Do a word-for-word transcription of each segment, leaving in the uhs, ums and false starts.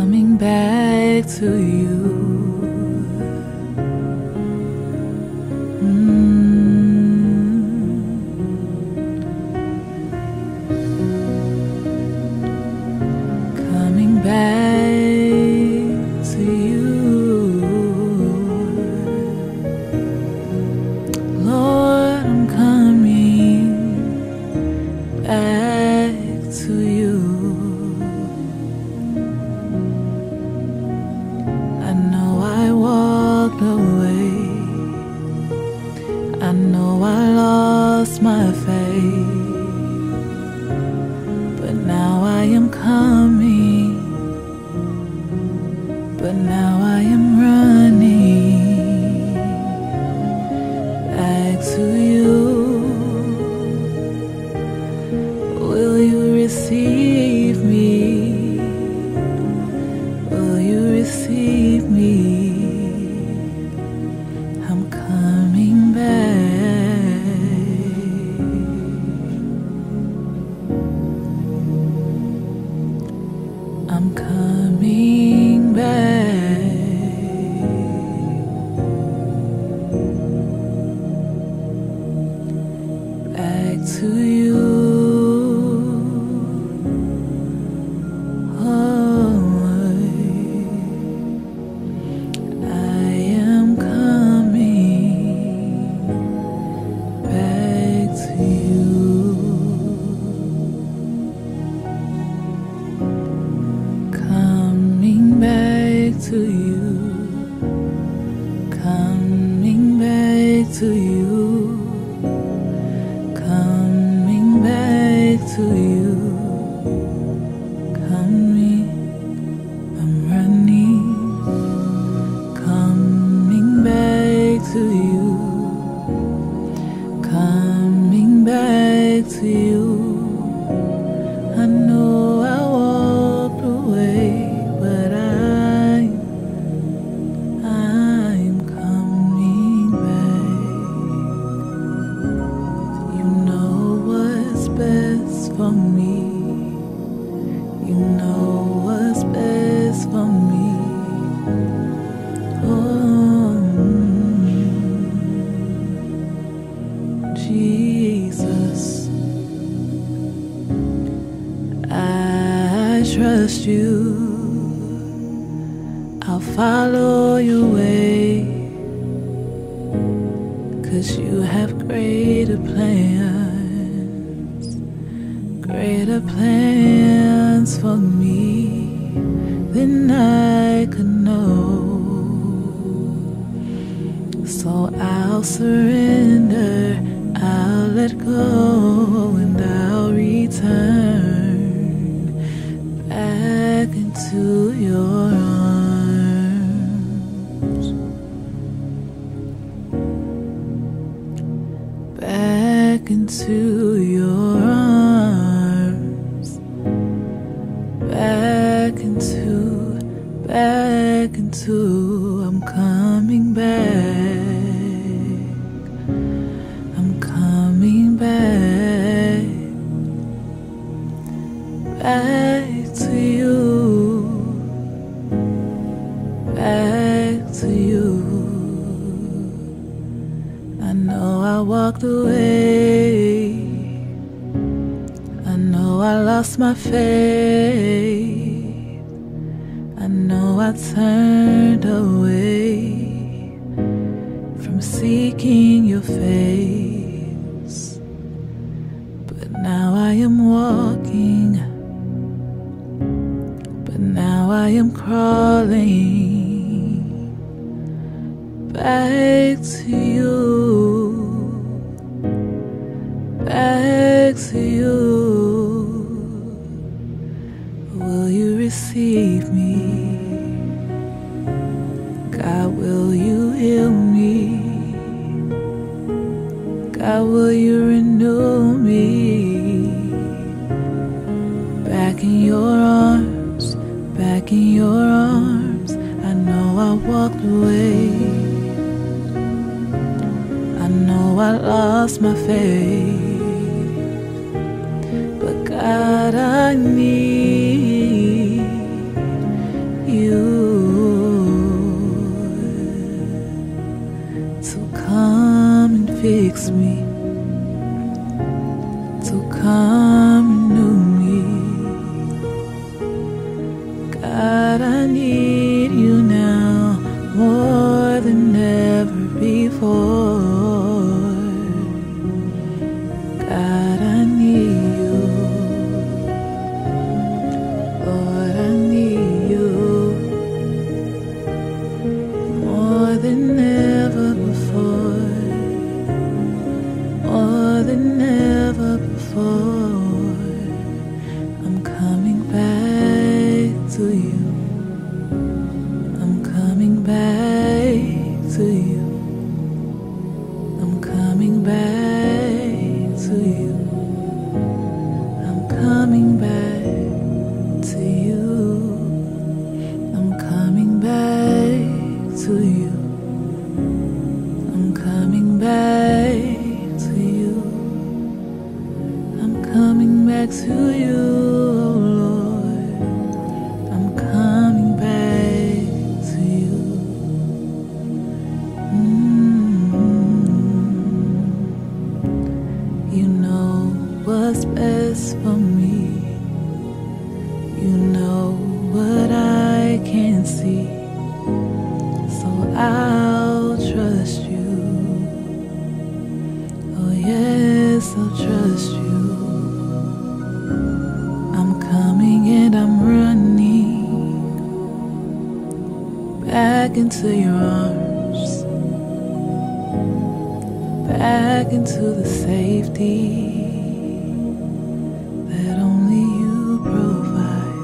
coming back to you. Coming back to you, Lord, I'm coming back to you. I know I walked away, I know I lost my faith, but now I am coming, but now I am running back to you. Will you receive me? Will you receive me? I'm coming back. I'm coming back. Back to you. To you, coming back to you, coming back to you, coming, I'm running, coming back to you, coming back to you. I know I walked away, but I for me, you know what's best for me. Oh, Jesus, I trust you. I'll follow your way, 'cause you have greater plans. Greater plans for me than I could know. So I'll surrender, I'll let go, and I'll return back into your arms. Back into your arms. Back into, back into, I'm coming back, I'm coming back, back to you, back to you. I know I walked away, I know I lost my faith, I know I turned away from seeking your face, but now I am walking, but now I am crawling back to you, back to you. Will you receive me? God, will you heal me? God, will you renew me? Back in your arms, back in your arms. I know I walked away, I know I lost my faith, but God, I need ask me to come renew me. God, I need you now more than ever before. God, I need you. Lord, I need you more than ever before. More than ever before. I'm coming back to you. I'm coming back to you. I'm coming back to you. I'm coming back to you. I'm coming back to you. I'm coming back to you. I'm coming back to you, oh Lord. I'm coming back to you. Mm-hmm. You know what's best for me. You know what I can't see. So I'll trust you. Oh yes, I'll trust you. I'm coming and I'm running back into your arms, back into the safety that only you provide.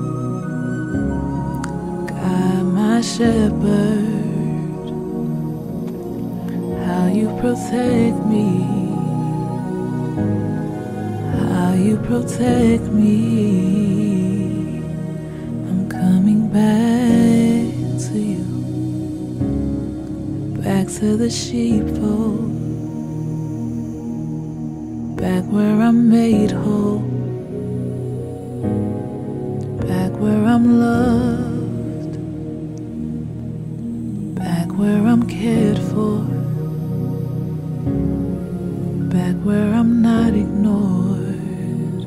God, my shepherd, how you protect me, how you protect me. I'm coming back to you, back to the sheepfold, back where I'm made whole, back where I'm loved, back where I'm cared for, back where I'm not ignored,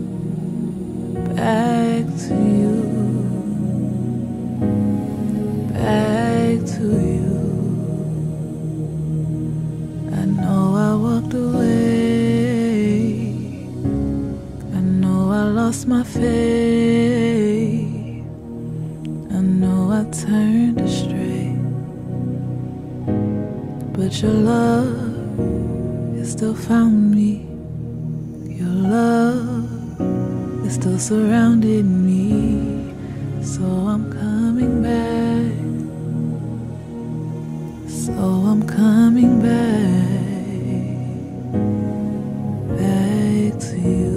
back to you, back to you. I know I walked away, I know I lost my faith, I know I turned astray, but your love still found me. Your love is still surrounding me. So I'm coming back. So I'm coming back, back to you.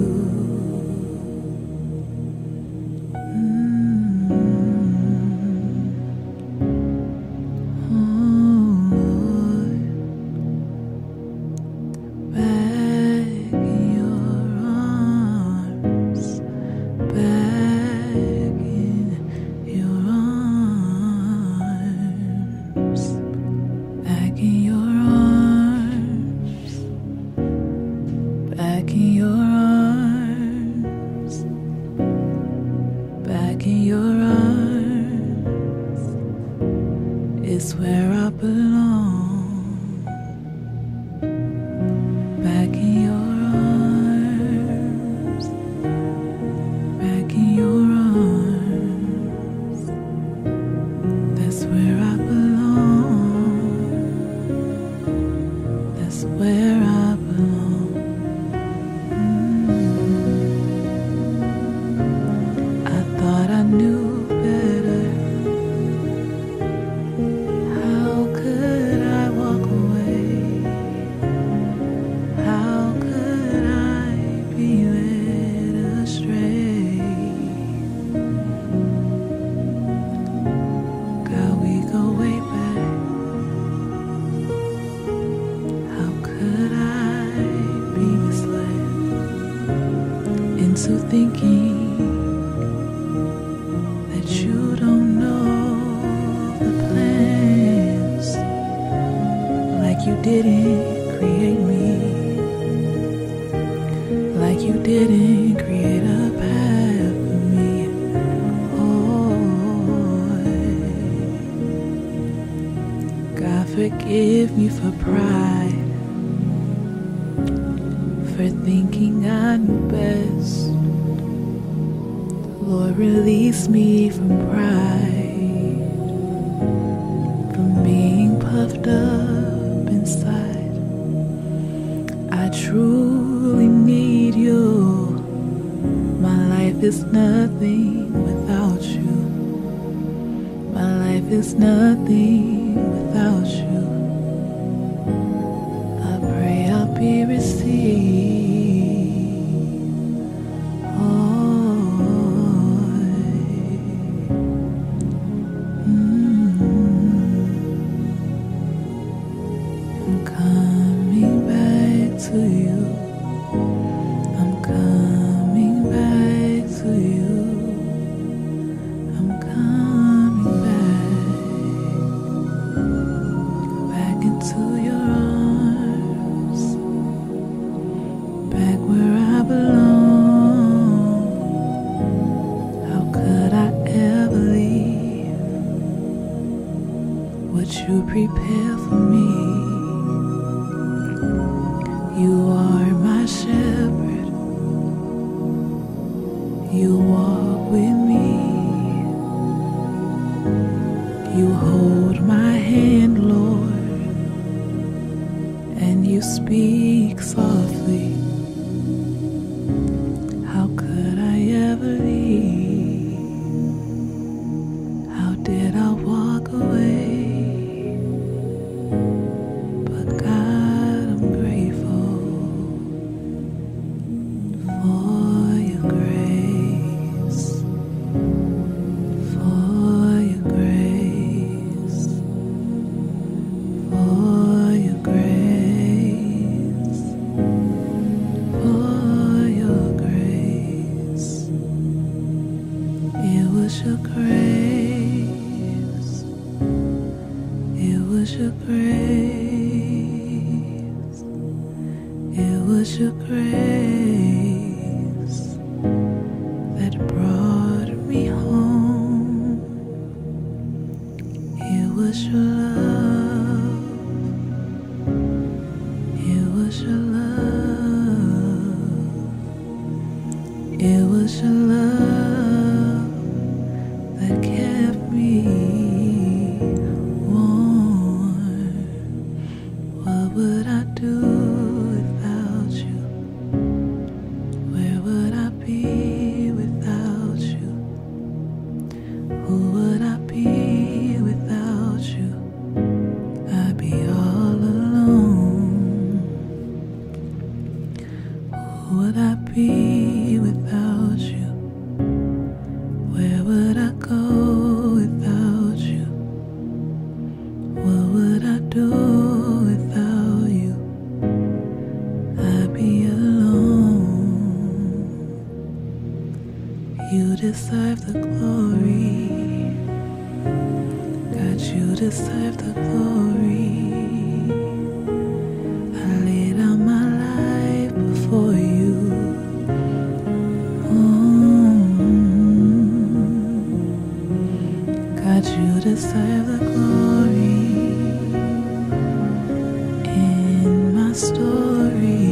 It's where I belong. Back in your arms, back in your arms. That's where I belong. That's where I belong. Mm. I thought I knew better. Into thinking that you don't know the plans, like you didn't create me, like you didn't create a path for me. Oh, God, forgive me for pride, for thinking I knew best. Lord, release me from pride, from being puffed up inside. I truly need you. My life is nothing without you. My life is nothing without you. I pray I'll be received. To you, I'm coming back to you. I'm coming back, back into your arms, back where I belong. How could I ever leave what you prepared for me? You are my shepherd. You walk with me. You hold my hand, Lord, and you speak softly. How could I ever leave? How did I walk away? But God, I'm grateful for your grace, for your grace, for your grace, for your grace. It was your grace, it was your grace, it was your grace that brought me home. It was your love, it was your love, it was your love that kept me warm. What would I do without you? Where would I be without you? Who would I be without you? I'd be all alone. Who would I be without you? Where would I go without you? What would I do without you? I'd be alone. You deserve the glory. God, you deserve the glory. I laid out my life before you. Mm. God, you deserve the glory in my story.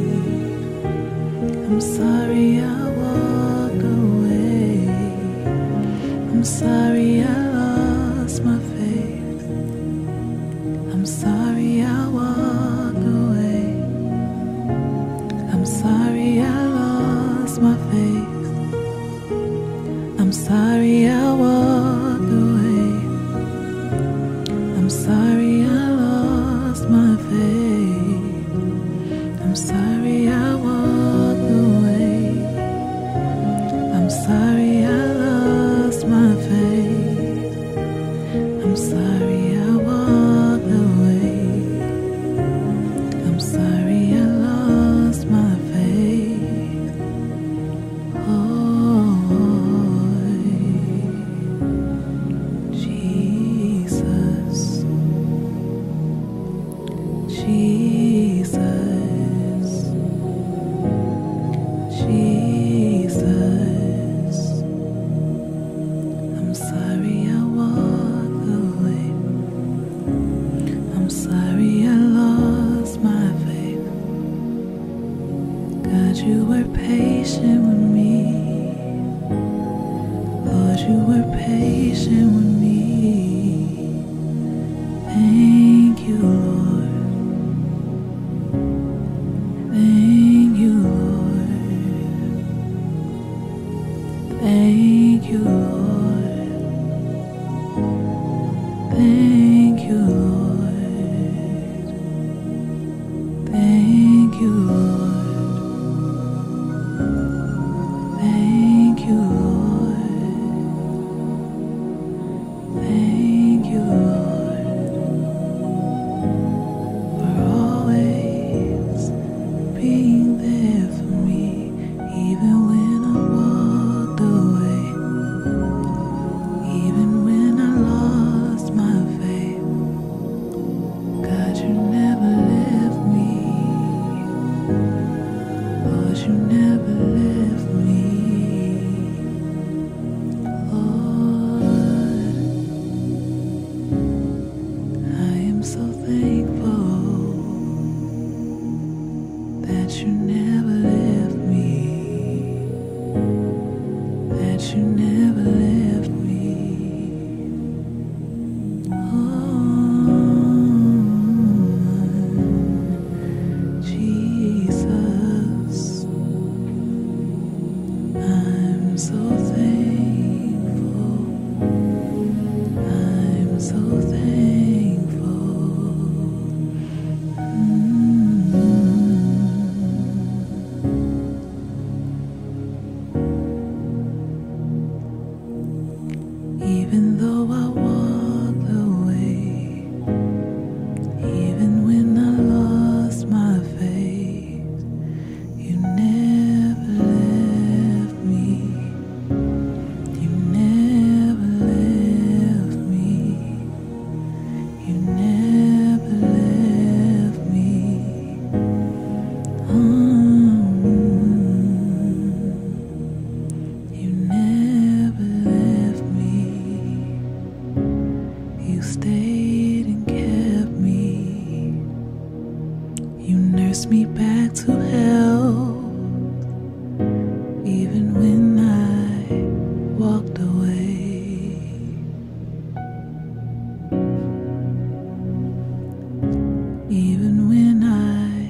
I'm sorry I walked away. I'm sorry I lost my faith. I'm sorry I walked away. I'm sorry I lost my faith. I'm sorry I walked away. I'm sorry I lost my faith. I'm sorry I walked away. I'm sorry I lost my faith. I'm sorry I walked away. I'm sorry I lost my faith. Oh, patient with me. Lord, you were patient with me. Thank you, Lord. Thank you, Lord. Thank you, Lord. Thank you, Lord. Thank you, Lord. Thank you, Lord. Thank you, Lord, for always being there for me, even when I walked away, even when I lost my faith. God, you never left me. Lord, you never left me. Lord, I am so thankful that you never left me, that you never left me. Oh, Jesus, I'm so thankful. I'm so thankful. Mm. Even though I walked away, even when I lost my faith, you never left me. You never left me. You never left me. Um, you never left me. You stayed and kept me. You nursed me back to health, even when I walked away. Even when I,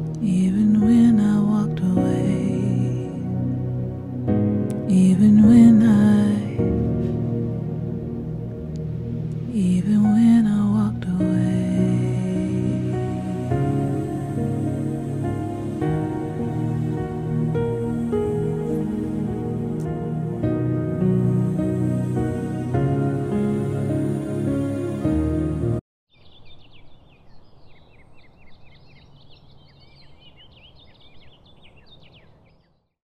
even when I walked away. Even when